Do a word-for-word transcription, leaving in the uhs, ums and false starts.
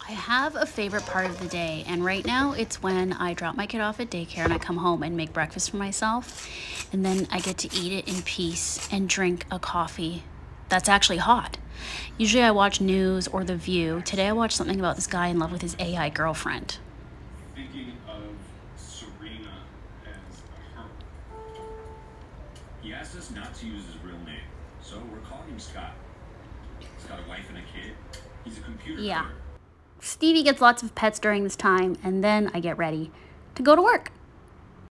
I have a favorite part of the day, and right now it's when I drop my kid off at daycare and I come home and make breakfast for myself, and then I get to eat it in peace and drink a coffee that's actually hot. Usually I watch news or The View. Today I watched something about this guy in love with his A I girlfriend. Thinking of Serena as a her. He asked us not to use his real name, so we're calling him Scott. He's got a wife and a kid. He's a computer Yeah. player. Stevie gets lots of pets during this time, and then I get ready to go to work.